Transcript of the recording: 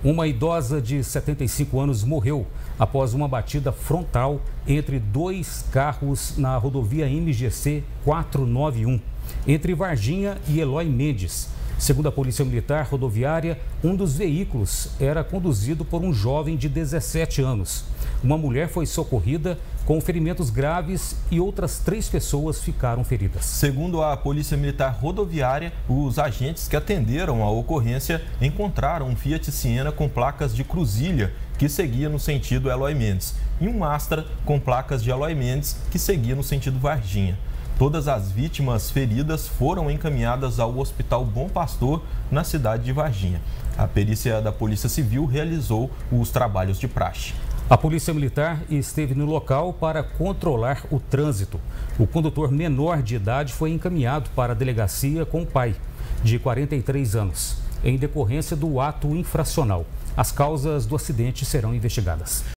Uma idosa de 75 anos morreu após uma batida frontal entre dois carros na rodovia MGC 491, entre Varginha e Eloy Mendes. Segundo a Polícia Militar Rodoviária, um dos veículos era conduzido por um jovem de 17 anos. Uma mulher foi socorrida com ferimentos graves e outras 3 pessoas ficaram feridas. Segundo a Polícia Militar Rodoviária, os agentes que atenderam a ocorrência encontraram um Fiat Siena com placas de Cruzilha, que seguia no sentido Eloy Mendes, e um Astra com placas de Eloy Mendes, que seguia no sentido Varginha. Todas as vítimas feridas foram encaminhadas ao Hospital Bom Pastor, na cidade de Varginha. A perícia da Polícia Civil realizou os trabalhos de praxe. A Polícia Militar esteve no local para controlar o trânsito. O condutor menor de idade foi encaminhado para a delegacia com o pai, de 43 anos, em decorrência do ato infracional. As causas do acidente serão investigadas.